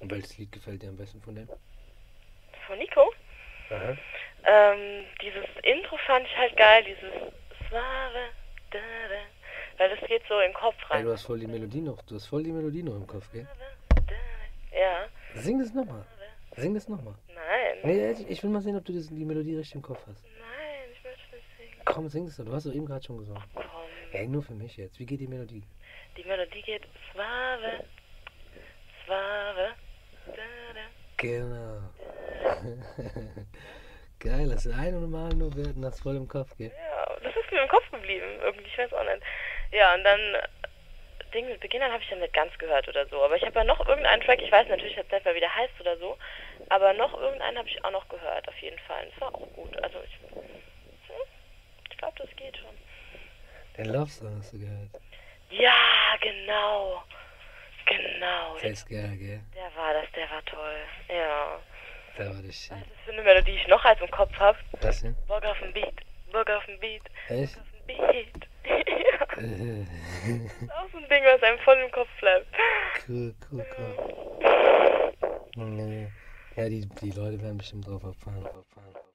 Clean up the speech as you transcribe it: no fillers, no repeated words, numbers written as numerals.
Und welches Lied gefällt dir am besten von dem? Von Nico. Aha. Dieses Intro fand ich halt geil, dieses Swave, da, da, weil das geht so in den Kopf Ey, rein. du hast voll die Melodie noch, im Kopf, gell? Ja. Sing das nochmal. Sing das nochmal. Nein. Nee, ich will mal sehen, ob du die Melodie richtig im Kopf hast. Nein, ich möchte nicht singen. Komm, sing das doch. Du hast doch eben gerade schon gesungen. Komm. Ey, nur für mich jetzt. Wie geht die Melodie? Die Melodie geht Swave, Swave, da, da. Genau. Geil, das ist ein Mal nur wert und das voll im Kopf, gell? Ja, das ist mir im Kopf geblieben, irgendwie, ich weiß auch nicht. Ja, und dann Ding mit Beginnern habe ich dann nicht ganz gehört oder so. Aber ich habe ja noch irgendeinen Track, ich weiß natürlich jetzt nicht mehr, wie der heißt oder so, aber noch irgendeinen habe ich auch noch gehört, auf jeden Fall. Und das war auch gut. Also ich glaube, das geht schon. Den Love Song hast du gehört. Ja, genau. Genau. Der ist geil, gell? Der war das, der war toll. Ja. Der war der Shit. Was ist das für eine Melodie, die ich noch als im Kopf habe? Was denn? Bock auf den Beat. Bock auf den Beat. Echt? Bock auf den Beat. Ja. Das ist auch so ein Ding, was einem voll im Kopf bleibt. Cool. Nee. Ja, die Leute werden bestimmt drauf abfahren.